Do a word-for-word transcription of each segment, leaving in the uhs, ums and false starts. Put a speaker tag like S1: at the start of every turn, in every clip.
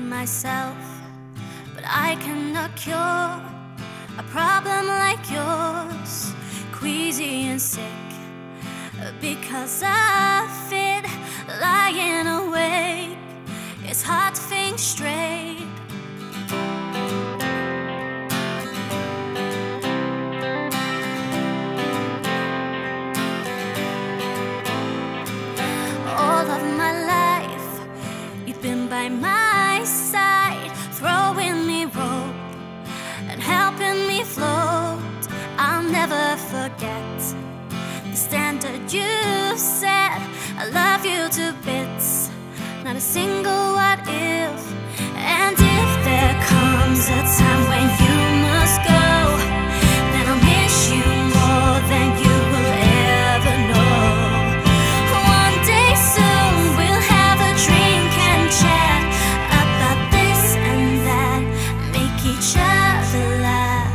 S1: myself, but I cannot cure a problem like yours, queasy and sick, because I fit lying awake. It's hard to think straight. All of my life, you've been by my side, throwing me rope and helping me float. I'll never forget the standard you set. I love you to bits, not a single what if. And if there comes a time when you must go, then I'll miss you more than you will ever know. One day soon we'll have a drink and chat about this and that, make each other laugh.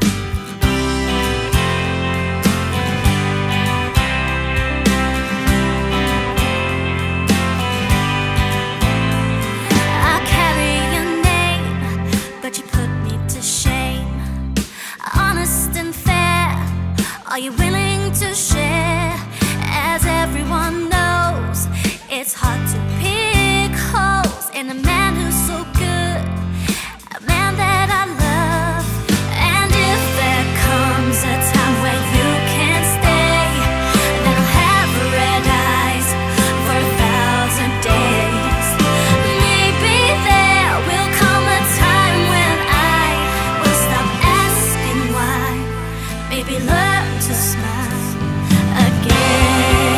S1: Are you willing to share? As everyone knows, it's hard to pick holes in a man who's so good, a man that I love. And if there comes a time when you can't stay, then I'll have red eyes for a thousand days. Maybe there will come a time when I will stop asking why. Maybe learn to smile again.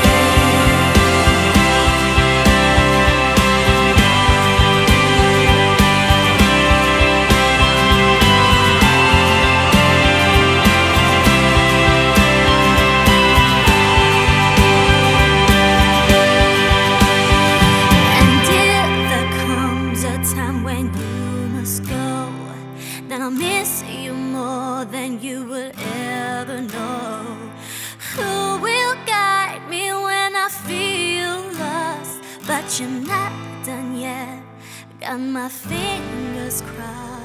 S1: And if there comes a time when you must go, then I'll miss you more than you would ever know. Who will guide me when I feel lost? But you're not done yet, got my fingers crossed.